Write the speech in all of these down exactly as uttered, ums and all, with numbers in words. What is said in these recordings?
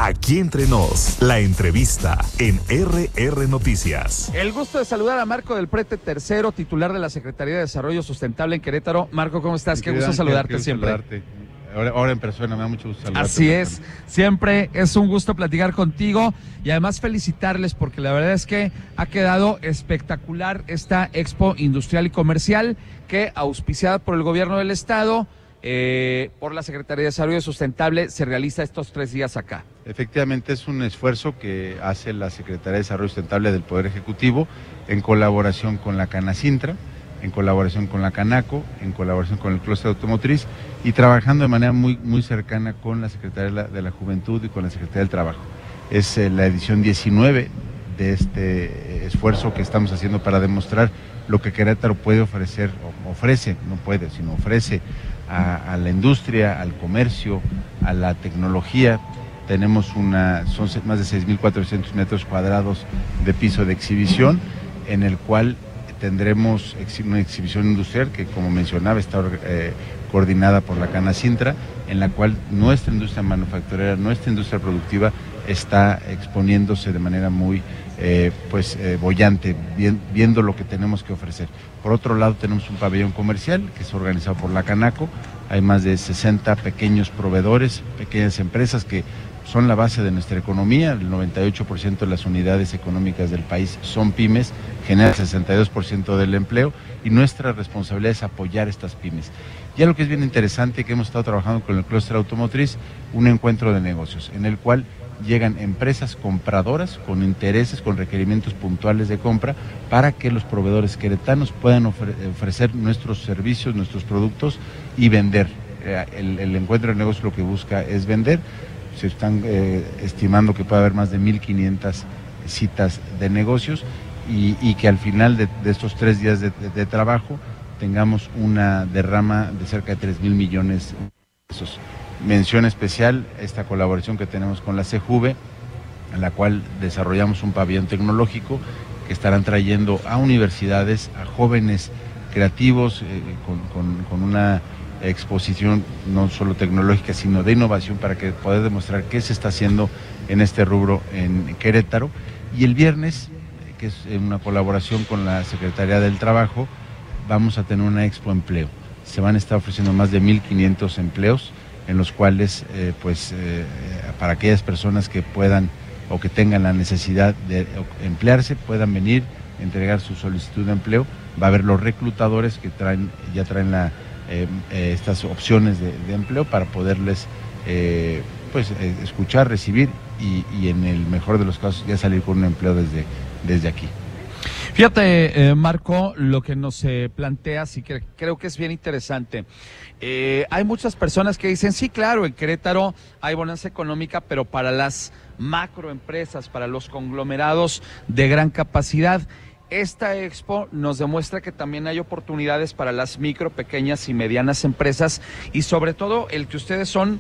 Aquí entre nos, la entrevista en R R Noticias. El gusto de saludar a Marco del Prete tercero, titular de la Secretaría de Desarrollo Sustentable en Querétaro. Marco, ¿cómo estás? Qué gusto saludarte qué gusto siempre. Saludarte. Ahora, ahora en persona, me da mucho gusto saludarte. Así es, siempre es un gusto platicar contigo y además felicitarles porque la verdad es que ha quedado espectacular esta Expo Industrial y Comercial que, auspiciada por el gobierno del estado, eh, por la Secretaría de Desarrollo Sustentable, se realiza estos tres días acá. Efectivamente, es un esfuerzo que hace la Secretaría de Desarrollo Sustentable del Poder Ejecutivo en colaboración con la Canacintra, en colaboración con la Canaco, en colaboración con el Clúster Automotriz y trabajando de manera muy, muy cercana con la Secretaría de la, de la Juventud y con la Secretaría del Trabajo. Es eh, la edición diecinueve de este eh, esfuerzo que estamos haciendo para demostrar lo que Querétaro puede ofrecer, o ofrece, no puede, sino ofrece a, a la industria, al comercio, a la tecnología. Tenemos una, son más de seis mil cuatrocientos metros cuadrados de piso de exhibición, en el cual tendremos una exhibición industrial que, como mencionaba, está eh, coordinada por la Canacintra, en la cual nuestra industria manufacturera, nuestra industria productiva está exponiéndose de manera muy eh, pues eh, boyante, bien, viendo lo que tenemos que ofrecer. Por otro lado, tenemos un pabellón comercial que es organizado por la Canaco. Hay más de sesenta pequeños proveedores, pequeñas empresas que son la base de nuestra economía. El noventa y ocho por ciento de las unidades económicas del país son pymes, generan el sesenta y dos por ciento del empleo y nuestra responsabilidad es apoyar estas pymes. Ya lo que es bien interesante, que hemos estado trabajando con el Clúster Automotriz, un encuentro de negocios en el cual llegan empresas compradoras con intereses, con requerimientos puntuales de compra para que los proveedores queretanos puedan ofre- ofrecer nuestros servicios, nuestros productos y vender. El, el encuentro de negocios lo que busca es vender. Se están eh, estimando que puede haber más de mil quinientas citas de negocios y, y que al final de, de estos tres días de, de, de trabajo tengamos una derrama de cerca de tres mil millones de pesos. Mención especial esta colaboración que tenemos con la C J U V E, en la cual desarrollamos un pabellón tecnológico que estarán trayendo a universidades, a jóvenes creativos eh, con, con, con una exposición no solo tecnológica, sino de innovación para que poder demostrar qué se está haciendo en este rubro en Querétaro. Y el viernes, que es una colaboración con la Secretaría del Trabajo, vamos a tener una Expo Empleo. Se van a estar ofreciendo más de mil quinientos empleos, en los cuales, eh, pues, eh, para aquellas personas que puedan o que tengan la necesidad de emplearse, puedan venir, entregar su solicitud de empleo. Va a haber los reclutadores que traen, ya traen la Eh, eh, estas opciones de, de empleo para poderles eh, pues eh, escuchar, recibir y, y en el mejor de los casos ya salir con un empleo desde, desde aquí. Fíjate, eh, Marco, lo que nos eh, plantea, sí que creo que es bien interesante. Eh, hay muchas personas que dicen, sí, claro, en Querétaro hay bonanza económica, pero para las macroempresas, para los conglomerados de gran capacidad. Esta expo nos demuestra que también hay oportunidades para las micro, pequeñas y medianas empresas y sobre todo el que ustedes son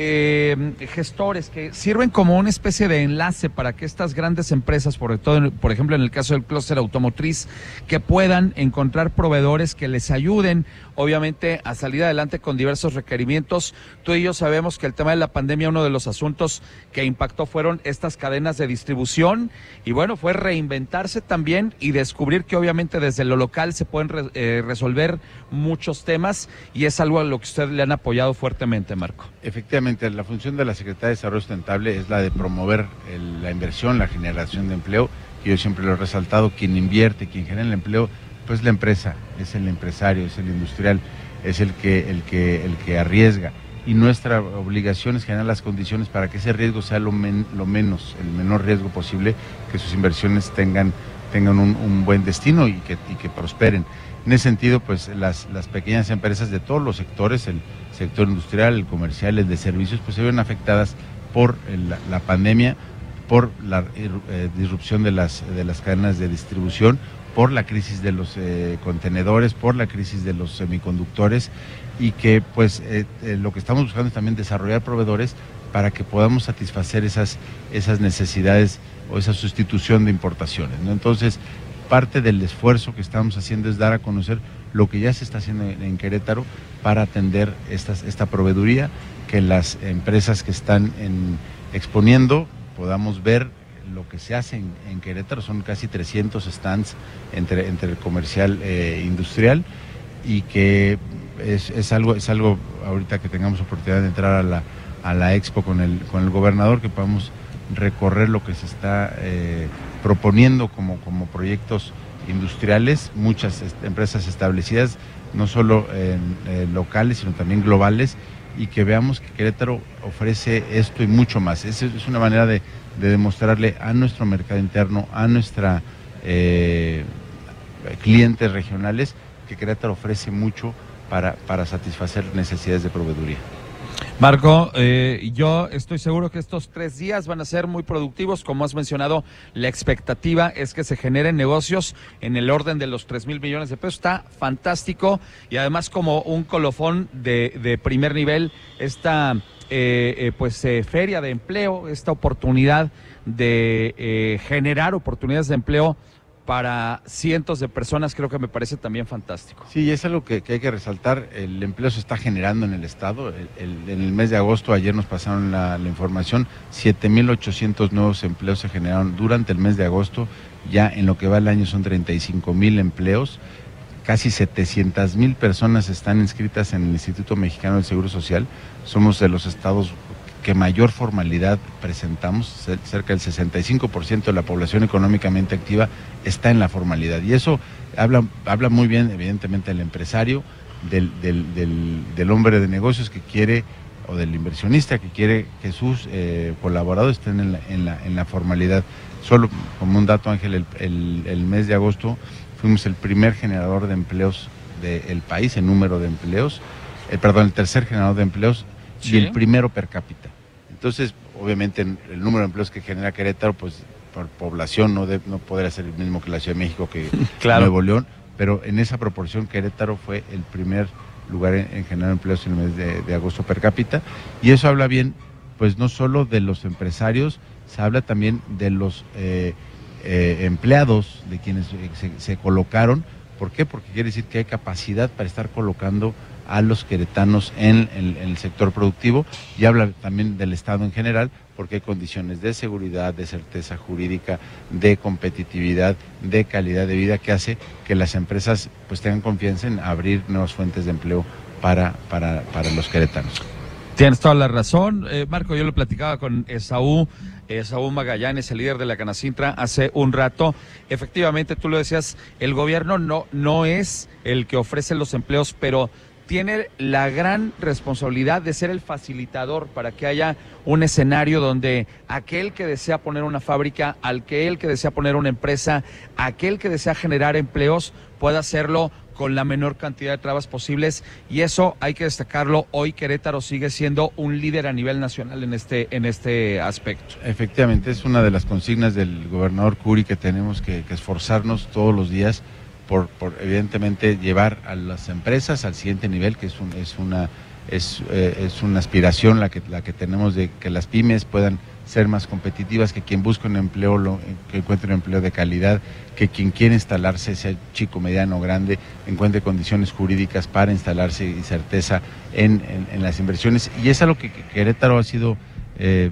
eh, gestores que sirven como una especie de enlace para que estas grandes empresas, por todo, por ejemplo en el caso del clúster automotriz, que puedan encontrar proveedores que les ayuden obviamente a salir adelante con diversos requerimientos. Tú y yo sabemos que el tema de la pandemia, uno de los asuntos que impactó fueron estas cadenas de distribución y bueno, fue reinventarse también y descubrir que obviamente desde lo local se pueden re, eh, resolver muchos temas y es algo a lo que ustedes le han apoyado fuertemente, Marco. Efectivamente, la función de la Secretaría de Desarrollo Sustentable es la de promover el, la inversión, la generación de empleo. Y yo siempre lo he resaltado, quien invierte, quien genera el empleo, pues la empresa, es el empresario, es el industrial, es el que, el que, el que arriesga. Y nuestra obligación es generar las condiciones para que ese riesgo sea lo, men, lo menos, el menor riesgo posible, que sus inversiones tengan, tengan un, un buen destino y que, y que prosperen. En ese sentido, pues las, las pequeñas empresas de todos los sectores, el sector industrial, el comercial, el de servicios, pues se ven afectadas por el, la, la pandemia, por la eh, disrupción de las, de las cadenas de distribución, por la crisis de los eh, contenedores, por la crisis de los semiconductores y que pues eh, eh, lo que estamos buscando es también desarrollar proveedores para que podamos satisfacer esas, esas necesidades o esa sustitución de importaciones, ¿no? Entonces, parte del esfuerzo que estamos haciendo es dar a conocer lo que ya se está haciendo en, en Querétaro para atender estas, esta proveeduría, que las empresas que están en, exponiendo, podamos ver lo que se hace en, en Querétaro. Son casi trescientos stands entre, entre el comercial e industrial, y que es, es algo, es algo ahorita que tengamos oportunidad de entrar a la, a la expo con el, con el gobernador, que podamos recorrer lo que se está eh, proponiendo como, como proyectos industriales, muchas est- empresas establecidas, no solo eh, eh, locales, sino también globales, y que veamos que Querétaro ofrece esto y mucho más. Es, es una manera de, de demostrarle a nuestro mercado interno, a nuestra eh, clientes regionales, que Querétaro ofrece mucho para, para satisfacer necesidades de proveeduría. Marco, eh, yo estoy seguro que estos tres días van a ser muy productivos. Como has mencionado, la expectativa es que se generen negocios en el orden de los tres mil millones de pesos. Está fantástico, y además como un colofón de, de primer nivel, esta eh, eh, pues eh, feria de empleo, esta oportunidad de eh, generar oportunidades de empleo para cientos de personas, creo que me parece también fantástico. Sí, es algo que, que hay que resaltar. El empleo se está generando en el estado. El, el, en el mes de agosto, ayer nos pasaron la, la información, siete mil ochocientos nuevos empleos se generaron durante el mes de agosto. Ya en lo que va el año son treinta y cinco mil empleos. Casi setecientas mil personas están inscritas en el Instituto Mexicano del Seguro Social. Somos de los estados que mayor formalidad presentamos. Cerca del sesenta y cinco por ciento de la población económicamente activa está en la formalidad, y eso habla, habla muy bien, evidentemente, del empresario, del, del, del, del hombre de negocios que quiere, o del inversionista que quiere que sus eh, colaboradores estén en la, en, la, en la formalidad. Solo como un dato, Ángel, el, el, el mes de agosto fuimos el primer generador de empleos del país, en número de empleos, eh, perdón, el tercer generador de empleos, ¿sí? Y el primero per cápita. Entonces, obviamente, el número de empleos que genera Querétaro, pues por población no, de, no podrá ser el mismo que la Ciudad de México, que claro. Nuevo León, pero en esa proporción Querétaro fue el primer lugar en, en generar empleos en el mes de, de agosto per cápita, y eso habla bien, pues no solo de los empresarios, se habla también de los eh, eh, empleados, de quienes se, se colocaron. ¿Por qué? Porque quiere decir que hay capacidad para estar colocando a los queretanos en, en, en el sector productivo, y habla también del Estado en general, porque hay condiciones de seguridad, de certeza jurídica, de competitividad, de calidad de vida, que hace que las empresas pues tengan confianza en abrir nuevas fuentes de empleo para, para, para los queretanos. Tienes toda la razón, eh, Marco. Yo lo platicaba con Esaú, Esaú Magallanes, el líder de la Canacintra, hace un rato. Efectivamente, tú lo decías, el gobierno no, no es el que ofrece los empleos, pero tiene la gran responsabilidad de ser el facilitador para que haya un escenario donde aquel que desea poner una fábrica, aquel que desea poner una empresa, aquel que desea generar empleos, pueda hacerlo con la menor cantidad de trabas posibles, y eso hay que destacarlo. Hoy Querétaro sigue siendo un líder a nivel nacional en este, en este aspecto. Efectivamente, es una de las consignas del gobernador Curi, que tenemos que, que esforzarnos todos los días por, por evidentemente llevar a las empresas al siguiente nivel, que es, un, es, una, es, eh, es una aspiración la que, la que tenemos, de que las pymes puedan ser más competitivas, que quien busque un empleo, lo, que encuentre un empleo de calidad, que quien quiere instalarse, sea chico, mediano o grande, encuentre condiciones jurídicas para instalarse y certeza en, en, en las inversiones. Y es algo que, que Querétaro ha sido eh,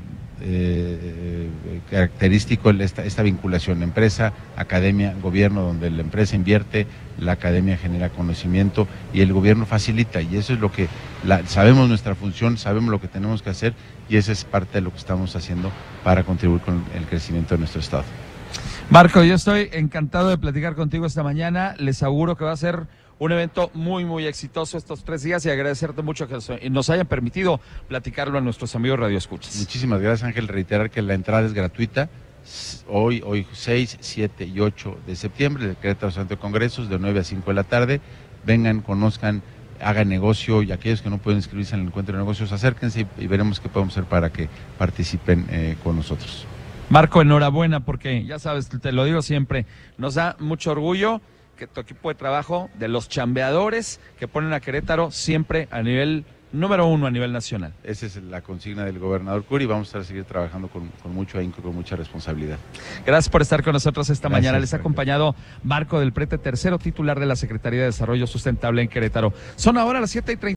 eh, característico, esta, esta vinculación empresa, academia, gobierno, donde la empresa invierte, la academia genera conocimiento y el gobierno facilita, y eso es lo que la, sabemos nuestra función, sabemos lo que tenemos que hacer, y esa es parte de lo que estamos haciendo para contribuir con el crecimiento de nuestro estado. Marco, yo estoy encantado de platicar contigo esta mañana. Les auguro que va a ser un evento muy, muy exitoso estos tres días, y agradecerte mucho que nos hayan permitido platicarlo a nuestros amigos radioescuchas. Muchísimas gracias, Ángel. Reiterar que la entrada es gratuita. Hoy, hoy seis, siete y ocho de septiembre, el Querétaro Centro de Congresos, de nueve a cinco de la tarde. Vengan, conozcan, hagan negocio, y aquellos que no pueden inscribirse en el encuentro de negocios, acérquense y, y veremos qué podemos hacer para que participen eh, con nosotros. Marco, enhorabuena, porque ya sabes, te lo digo siempre, nos da mucho orgullo que tu equipo de trabajo, de los chambeadores que ponen a Querétaro siempre a nivel número uno a nivel nacional. Esa es la consigna del gobernador Curi, y vamos a seguir trabajando con, con mucho ahínco, con mucha responsabilidad. Gracias por estar con nosotros esta Gracias, mañana. Les ha acompañado Marco del Prete, tercero titular de la Secretaría de Desarrollo Sustentable en Querétaro. Son ahora las siete y treinta.